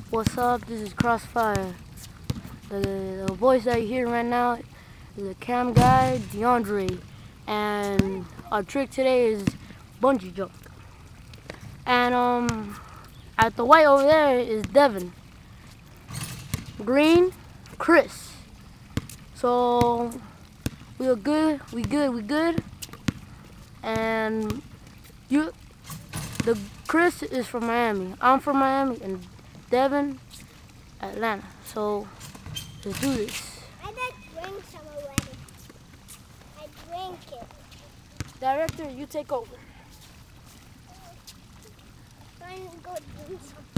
What's up? This is Crossfire. The voice that you hear right now is the cam guy, DeAndre. And our trick today is bungee jump. And at the white over there is Devin. Green, Chris. So we are good, we good. And the Chris is from Miami. I'm from Miami, and Devin, Atlanta. So let's do this. I did drink some already. I drank it. Director, you take over. I'm going to go drink some.